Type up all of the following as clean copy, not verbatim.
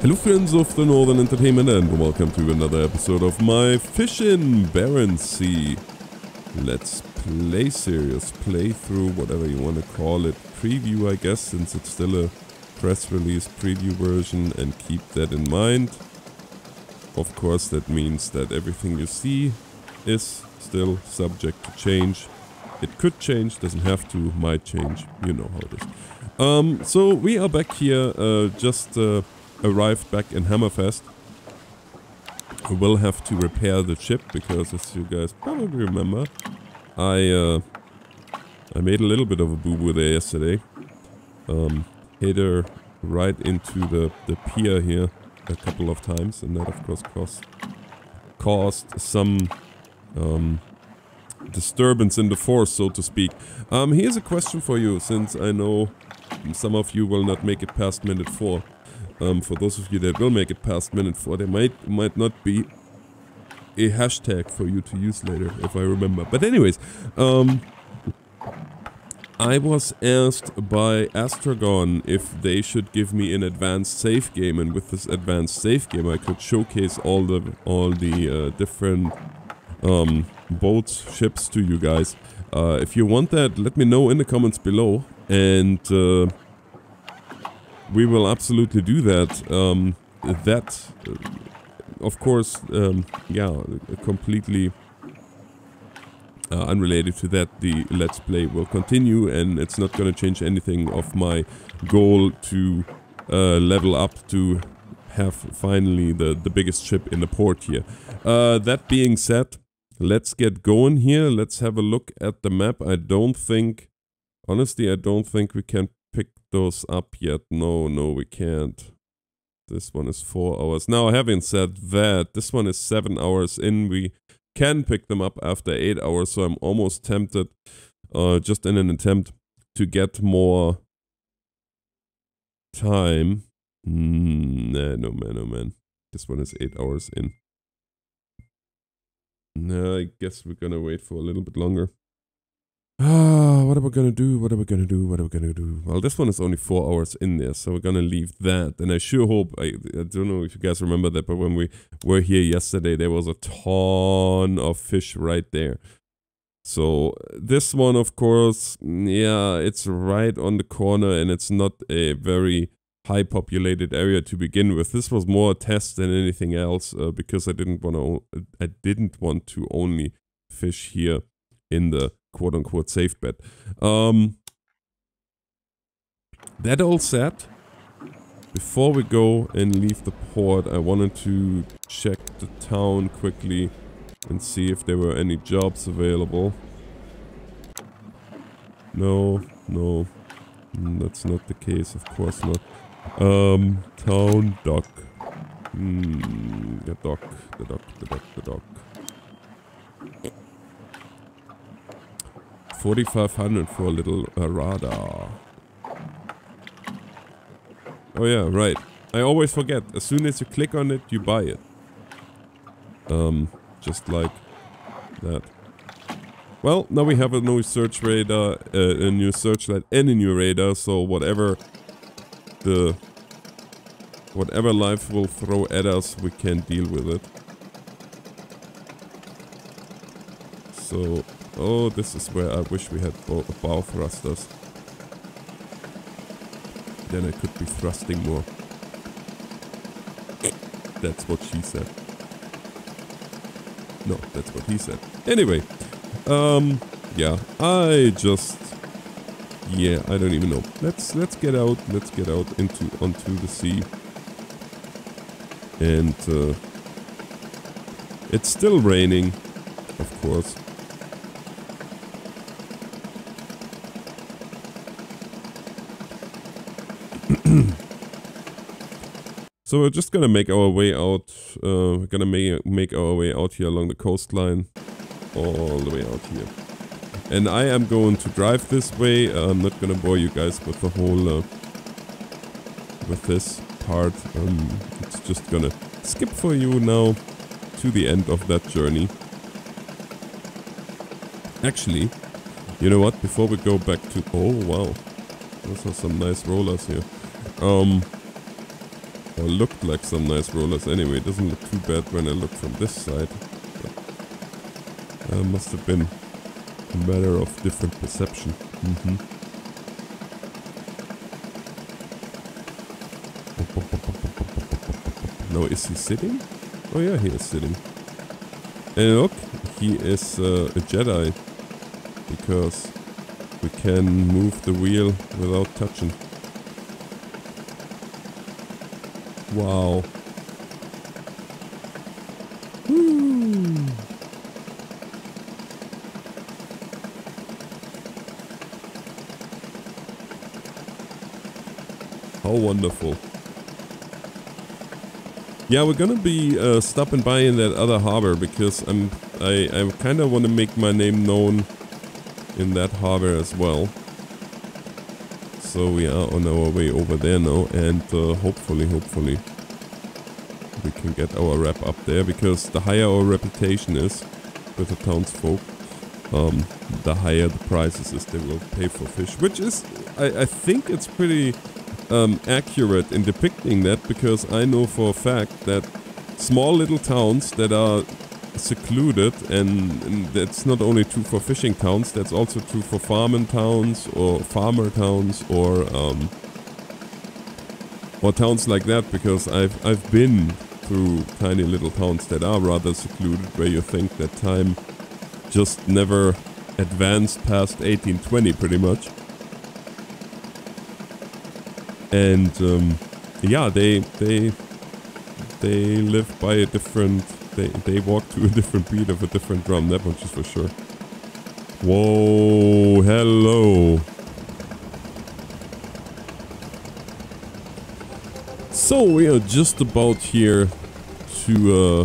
Hello friends of the Northern Entertainment and welcome to another episode of my Fishing Barents Sea Let's Play series, playthrough, whatever you want to call it, preview I guess, since it's still a press release preview version, and keep that in mind. Of course that means that everything you see is still subject to change. It could change, doesn't have to, might change, you know how it is. So we are back here, arrived back in Hammerfest. I will have to repair the ship because, as you guys probably remember, I made a little bit of a boo-boo there yesterday. Hit her right into the pier here a couple of times, and that of course caused some disturbance in the force, so to speak. Here's a question for you, since I know some of you will not make it past minute 4. For those of you that will make it past minute 4, there might not be a hashtag for you to use later, if I remember. But anyways, I was asked by Astragon if they should give me an advanced save game, and with this advanced save game I could showcase all the different boats, ships to you guys. If you want that, let me know in the comments below, and we will absolutely do that. Of course, yeah, completely unrelated to that, the Let's Play will continue, and it's not gonna change anything of my goal to level up to have finally the biggest ship in the port here. That being said, let's get going here. Let's have a look at the map. Honestly, I don't think we can pick those up yet. No, we can't. This one is 4 hours. Now, having said that, this one is 7 hours in. We can pick them up after 8 hours, so I'm almost tempted, just in an attempt to get more time. Nah, no man. This one is 8 hours in. Nah, I guess we're gonna wait for a little bit longer. What are we gonna do? Well, this one is only 4 hours in there, so we're gonna leave that. And I sure hope, I don't know if you guys remember that, but when we were here yesterday, there was a ton of fish right there. So this one, of course, yeah, it's right on the corner, and it's not a very high populated area to begin with. This was more a test than anything else, because I didn't want to only fish here in the quote-unquote safe bet. That all said, before we go and leave the port, I wanted to check the town quickly and see if there were any jobs available. No, that's not the case, of course not. Town dock. The dock. 4,500 for a little radar. Oh yeah, right. I always forget. As soon as you click on it, you buy it. Just like that. Well, now we have a new search radar, a new searchlight, and a new radar. So whatever life will throw at us, we can deal with it. So. Oh, this is where I wish we had bow thrusters. Then I could be thrusting more. That's what she said. No, that's what he said. Anyway, yeah, I don't even know. Let's get out. Let's get out onto the sea. And it's still raining, of course. So we're just gonna make our way out. We're gonna make our way out here along the coastline, all the way out here. And I am going to drive this way. I'm not gonna bore you guys with the whole, with this part. It's just gonna skip for you now to the end of that journey. Actually, you know what? Before we go back to, oh wow, those are some nice rollers here. Or looked like some nice rollers anyway. It doesn't look too bad when I look from this side. But, must have been a matter of different perception. Now is he sitting? Oh yeah, he is sitting. And look, he is a Jedi. Because we can move the wheel without touching. Wow. Woo. How wonderful. Yeah, we're gonna be stopping by in that other harbor because I kind of want to make my name known in that harbor as well. So we are on our way over there now, and hopefully we can get our rep up there, because the higher our reputation is with the townsfolk, the higher the prices is they will pay for fish, which is, I think it's pretty accurate in depicting that, because I know for a fact that small little towns that are secluded, and that's not only true for fishing towns, that's also true for farming towns or farmer towns or towns like that, because I've been through tiny little towns that are rather secluded, where you think that time just never advanced past 1820 pretty much. And yeah, they live by a different, they walk to a different beat of a different drum, that much is for sure. Whoa, hello. So we are just about here to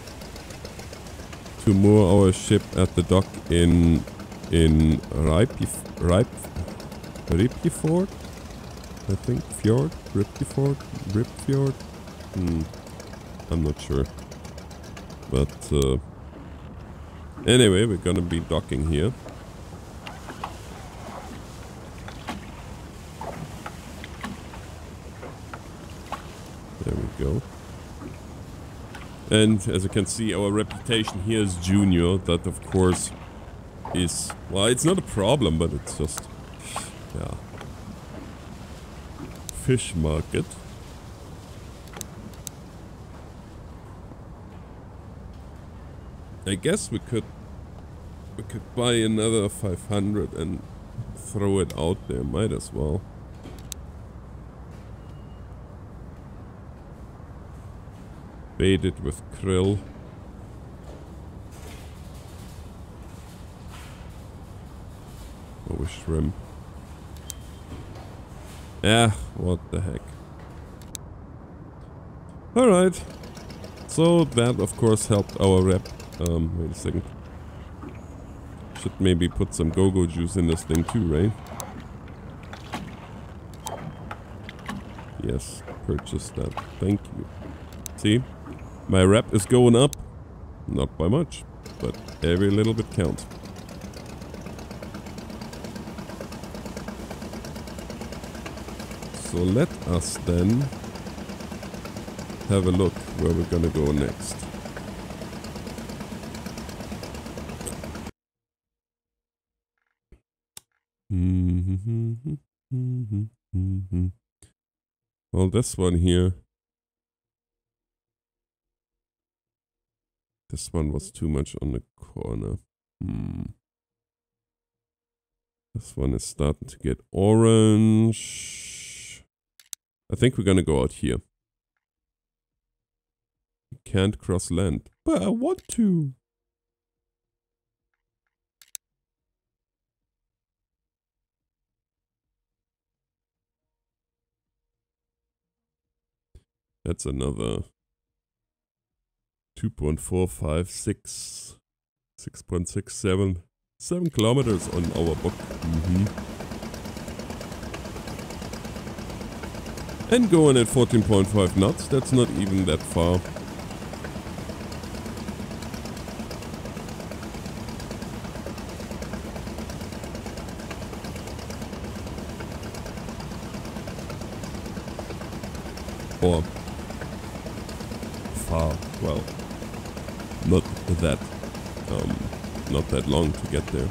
moor our ship at the dock in Ripjefjord, I think. Fjord? Ripjefjord? I'm not sure. But anyway, we're gonna be docking here. There we go. And as you can see, our reputation here is junior. That of course is, well, it's not a problem, but it's just, yeah. Fish market. I guess we could buy another 500 and throw it out there. Might as well. Bait it with krill. Or with shrimp. Yeah, what the heck. Alright. So that of course helped our rep. Wait a second. Should maybe put some go-go juice in this thing too, right? Yes, purchase that. Thank you. See? My rep is going up. Not by much, but every little bit counts. So let us then have a look where we're gonna go next. Well, this one here. This one was too much on the corner. This one is starting to get orange. I think we're gonna go out here. You can't cross land, but I want to. That's another 2.456, 6.67, 7 kilometers on our book. And going at 14.5 knots, that's not even that far. Or far. Well, not that not that long to get there.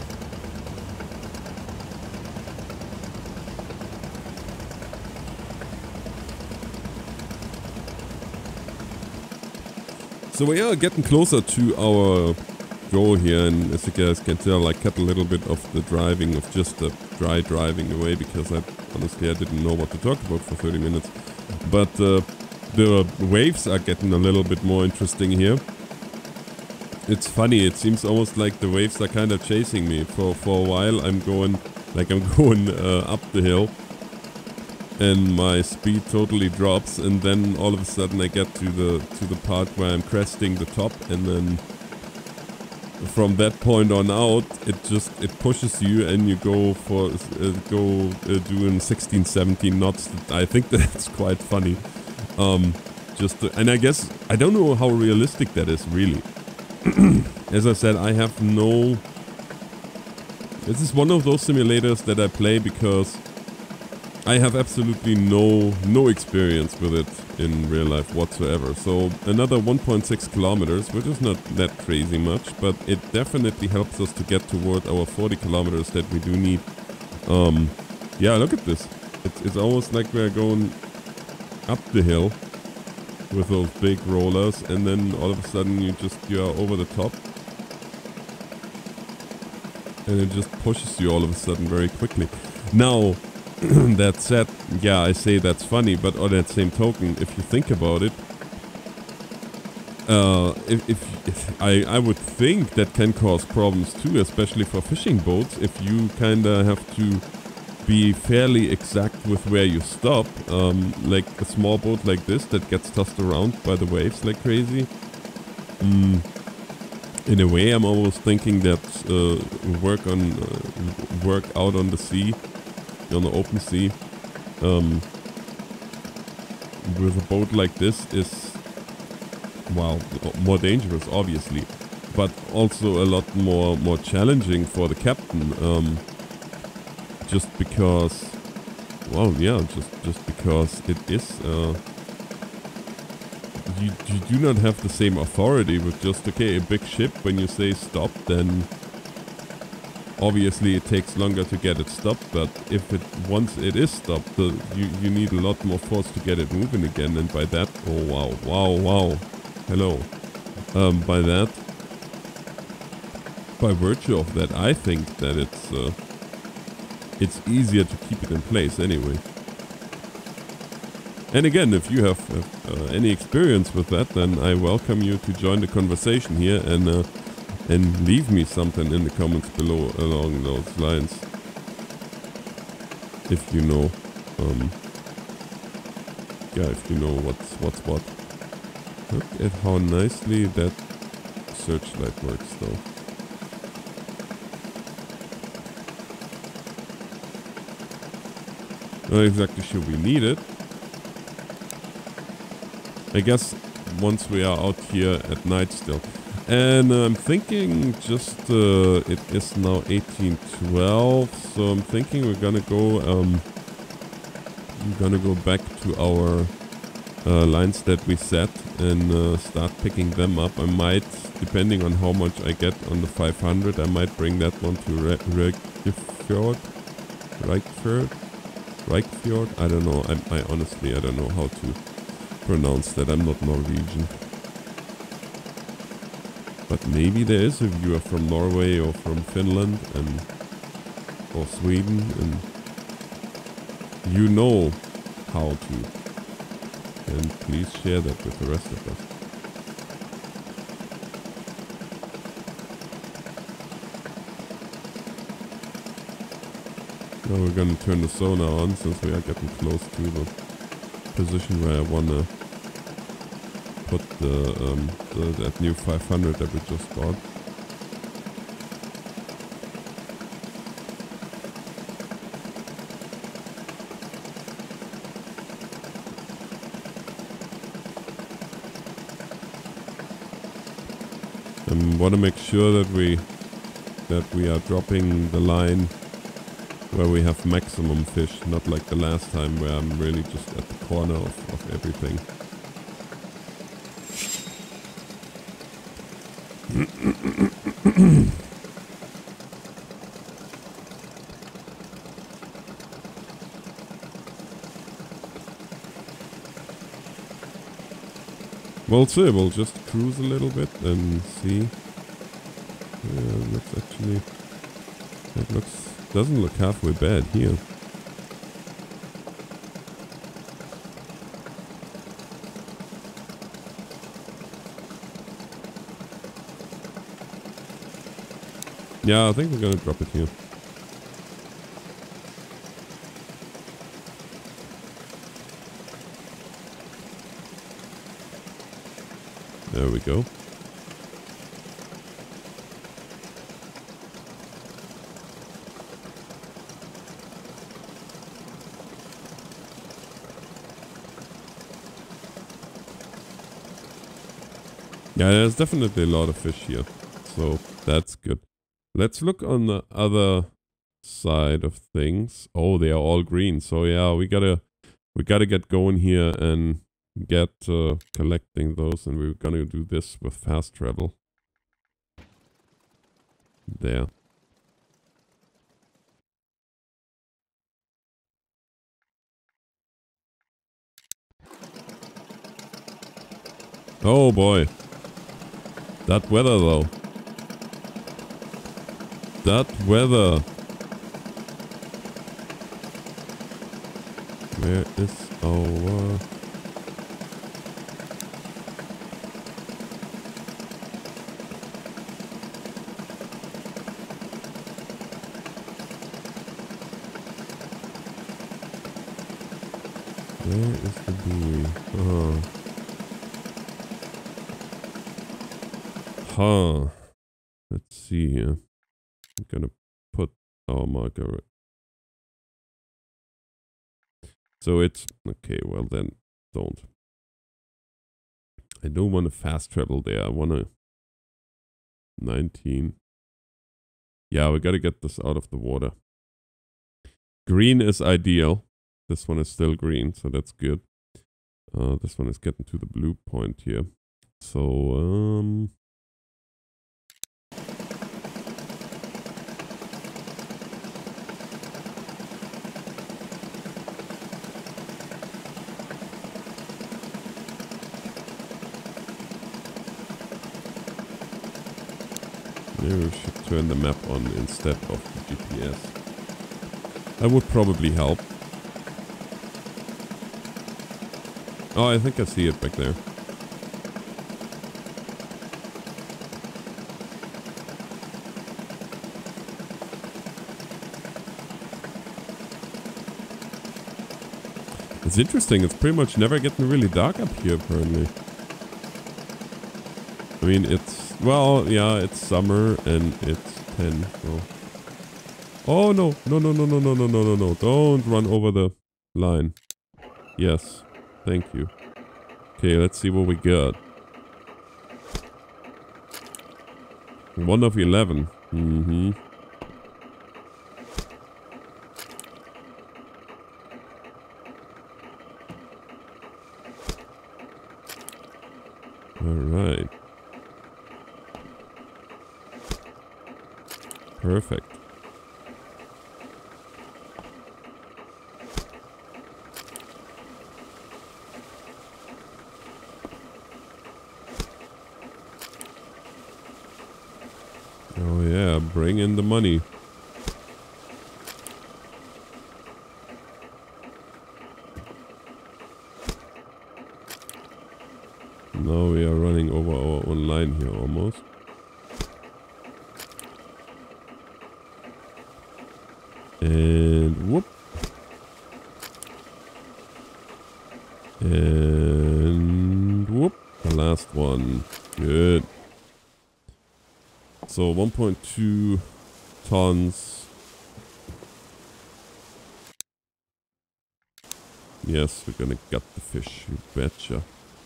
So we are getting closer to our goal here, and as you guys can tell, I cut a little bit of the driving, of just the dry driving away, because honestly I didn't know what to talk about for 30 minutes. But the waves are getting a little bit more interesting here. It's funny, it seems almost like the waves are kind of chasing me. For a while I'm going up the hill, and my speed totally drops, and then all of a sudden I get to the part where I'm cresting the top, and then from that point on out it pushes you, and you go doing 16-17 knots. I think that's quite funny. And I guess I don't know how realistic that is really. As I said, I have no... This is one of those simulators that I play because I have absolutely no experience with it in real life whatsoever. So another 1.6 kilometers, which is not that crazy much, but it definitely helps us to get toward our 40 kilometers that we do need. Yeah, look at this. It's almost like we're going up the hill with those big rollers, and then all of a sudden you are over the top, and it just pushes you all of a sudden very quickly. Now, that said, yeah, I say that's funny, but on that same token, if you think about it, I would think that can cause problems too, especially for fishing boats, if you kinda have to be fairly exact with where you stop, like a small boat like this that gets tossed around by the waves like crazy. In a way, I'm almost thinking that work out on the sea, on the open sea, with a boat like this is, well, more dangerous obviously, but also a lot more challenging for the captain. Just because, well, yeah, just because it is, you do not have the same authority with just, okay, a big ship, when you say stop, then obviously it takes longer to get it stopped, but once it is stopped, you need a lot more force to get it moving again, and by that, oh wow, hello, by virtue of that, I think that it's easier to keep it in place anyway. And again, if you have any experience with that, then I welcome you to join the conversation here and leave me something in the comments below along those lines. If you know, if you know what's what. Look at how nicely that searchlight works though. Not exactly sure we need it. I guess once we are out here at night still. And I'm thinking just, it is now 18:12, so I'm thinking we're gonna go back to our lines that we set and start picking them up. I might, depending on how much I get on the 500, I might bring that one to Reykjavik. I don't know. I honestly, I don't know how to pronounce that. I'm not Norwegian. But maybe there is a viewer from Norway or from Finland or Sweden, and you know how to. And please share that with the rest of us. Now we're gonna turn the sonar on since we are getting close to the position where I wanna put that new 500 that we just bought. And want to make sure that we are dropping the line where we have maximum fish, not like the last time where I'm really just at the corner of everything. We'll see, we'll just cruise a little bit and see. Yeah, looks actually... That doesn't look halfway bad here. Yeah, I think we're gonna drop it here. There we go. Yeah, there's definitely a lot of fish here, so that's good. Let's look on the other side of things. Oh, they are all green, so yeah, we gotta get going here and get collecting those, and we're gonna do this with fast travel. There. Oh boy. That weather though. That weather. Where is our... Where is the buoy? Oh. Huh. Let's see here. I'm gonna put our marker. So it's... Okay, well then, don't. I don't want to fast travel there. I want to... 19. Yeah, we gotta get this out of the water. Green is ideal. This one is still green, so that's good. This one is getting to the blue point here. So, maybe we should turn the map on instead of the GPS. That would probably help. Oh, I think I see it back there. It's interesting, it's pretty much never getting really dark up here, apparently. I mean, it's... Well, yeah, it's summer and it's 10, so... Oh, no. No, no, no, no, no, no, no, no, no. Don't run over the line. Yes. Thank you. Okay, let's see what we got. 1 of 11. Mm-hmm. Alright. Perfect. Oh yeah, bring in the money. Now we are running over our own line here almost. And whoop. And whoop. The last one. Good. So 1.2 tons. Yes, we're gonna gut the fish, you betcha.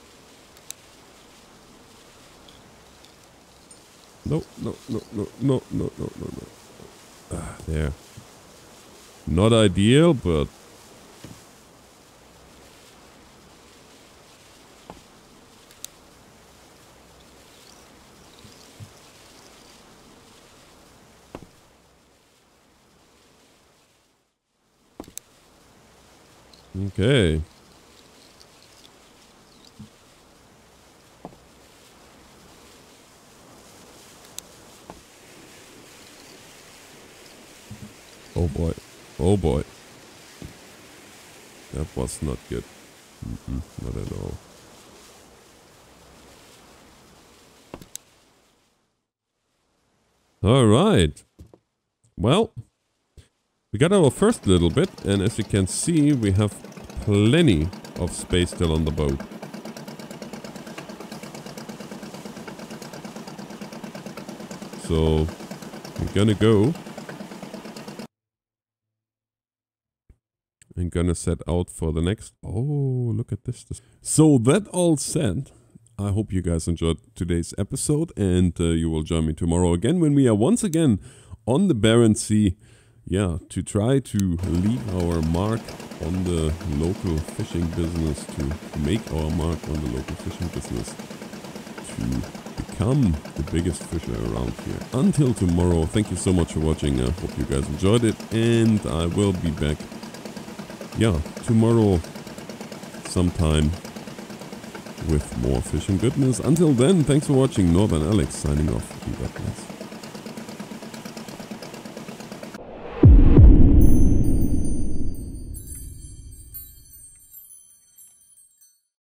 No, no, no, no, no, no, no, no, no. Ah, there. Not ideal, but... Okay. Oh boy. Oh boy. That was not good. Not at all. Alright. Well, we got our first little bit, and as you can see, we have plenty of space still on the boat. So, we're gonna go. I'm gonna set out for the next. Oh, look at this. So that all said, I hope you guys enjoyed today's episode, and you will join me tomorrow again when we are once again on the Barents Sea. Yeah, to try to leave our mark on the local fishing business, to make our mark on the local fishing business, to become the biggest fisher around here. Until tomorrow, thank you so much for watching. I hope you guys enjoyed it, and I will be back, yeah, tomorrow sometime with more fishing goodness. Until then, thanks for watching. Northern Alex signing off. God bless.